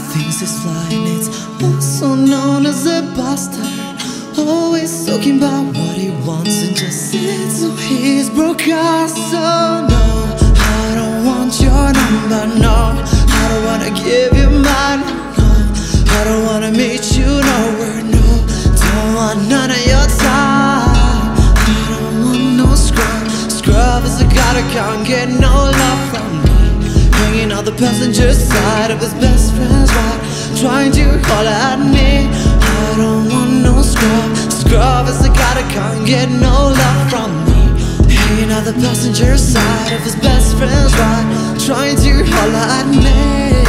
thinks he's flying. It's also known as a bastard, always talking about what he wants and just sits on his broke ass. So no, I don't want your number, no, I don't wanna give you mine, no, I don't wanna meet you nowhere, no, don't want none of your time. I don't want no scrub, scrub is a guy that can't get no love from me, hanging on the passenger side of his best friend's ride, trying to holler at me. I don't want no scrub, scrub is the guy that can't get no love from me, hanging on the passenger side of his best friend's ride, trying to holler at me,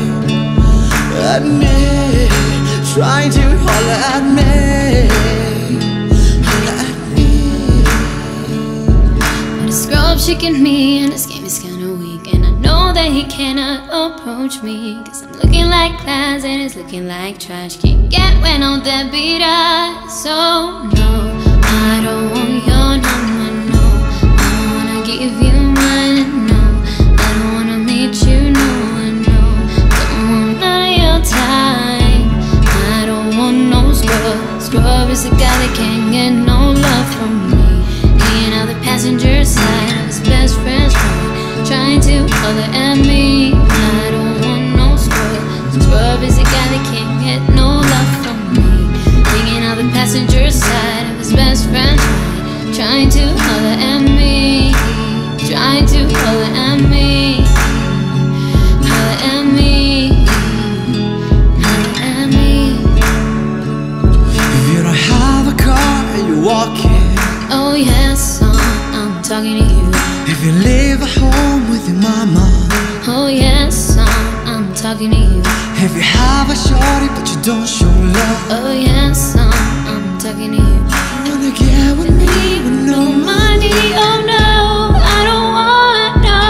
trying to holler at me, holler at me. But a scrub shaking me and this game is kinda weak, and I know that he cannot approach me, cause I'm looking like class and it's looking like trash. Can't get when all that beat eyes. So no, I don't want your number, no, I don't wanna give you mine, no, I don't wanna meet you, no, no, don't want none of your time. I don't want no scrub, scrub is the guy that can't get no love from me, hanging out the passenger side of his best friend's ride, trying to holler at me. I don't want no scrub, scrub is the guy that can't get no love from me, hanging out the passenger side of his best friend's ride, trying to holler at me, trying to holler at me, holler at me, holler at me. If you don't have a car, you're walking. Oh yes, son, I'm talking to you. If you live at home with your mama. Oh yes, son, I'm talking to you. If you have a shorty but you don't show love. Oh yes, son, I'm talking to you. You wanna get with me with no money? Oh no, I don't want no.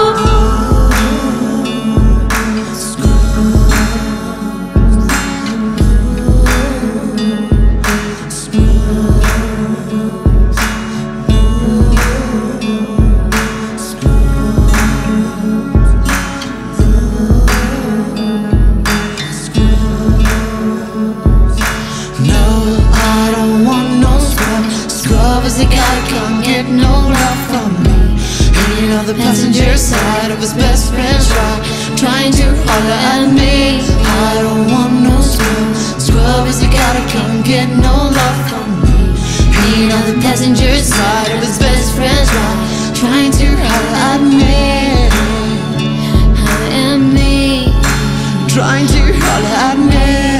The guy can't get no love from me, hanging on the passenger side of his best friend's ride, trying to holler at me. I don't want no scrub, scrub is the guy that can't get no love from me, hanging on the passenger side of his best friend's ride, trying to holler at me, Holler at me, trying to holler at me.